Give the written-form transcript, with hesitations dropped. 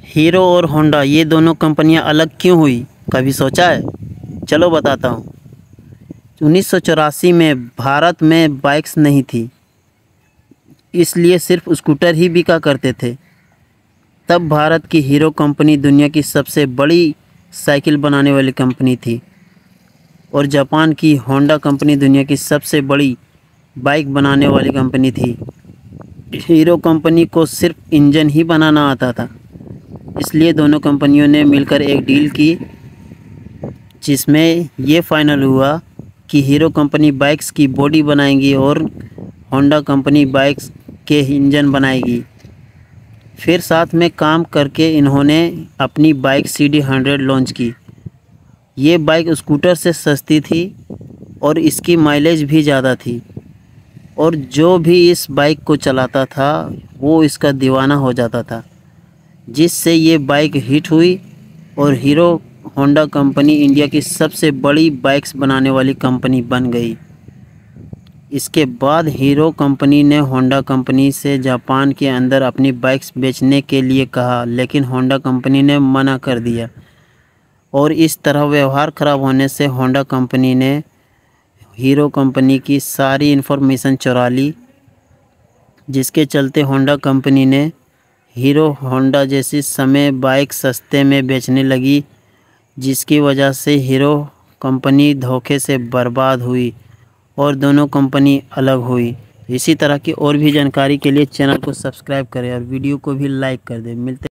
Hero और Honda ये दोनों कंपनियां अलग क्यों हुई, कभी सोचा है? चलो बताता हूँ। 1984 में भारत में बाइक्स नहीं थी, इसलिए सिर्फ स्कूटर ही बिका करते थे। तब भारत की हीरो कंपनी दुनिया की सबसे बड़ी साइकिल बनाने वाली कंपनी थी और जापान की होंडा कंपनी दुनिया की सबसे बड़ी बाइक बनाने वाली कंपनी थी। हीरो कंपनी को सिर्फ इंजन ही बनाना आता था, इसलिए दोनों कंपनियों ने मिलकर एक डील की, जिसमें ये फाइनल हुआ कि हीरो कंपनी बाइक्स की बॉडी बनाएगी और होंडा कंपनी बाइक्स के इंजन बनाएगी। फिर साथ में काम करके इन्होंने अपनी बाइक CD100 लॉन्च की। ये बाइक स्कूटर से सस्ती थी और इसकी माइलेज भी ज़्यादा थी, और जो भी इस बाइक को चलाता था वो इसका दीवाना हो जाता था, जिससे ये बाइक हिट हुई और हीरो होंडा कंपनी इंडिया की सबसे बड़ी बाइक्स बनाने वाली कंपनी बन गई। इसके बाद हीरो कंपनी ने होंडा कंपनी से जापान के अंदर अपनी बाइक्स बेचने के लिए कहा, लेकिन होंडा कंपनी ने मना कर दिया और इस तरह व्यवहार ख़राब होने से होंडा कंपनी ने हीरो कंपनी की सारी इन्फॉर्मेशन चुरा ली, जिसके चलते होंडा कंपनी ने हीरो होंडा जैसी समय बाइक सस्ते में बेचने लगी, जिसकी वजह से हीरो कंपनी धोखे से बर्बाद हुई और दोनों कंपनी अलग हुई। इसी तरह की और भी जानकारी के लिए चैनल को सब्सक्राइब करें और वीडियो को भी लाइक कर दें। मिलते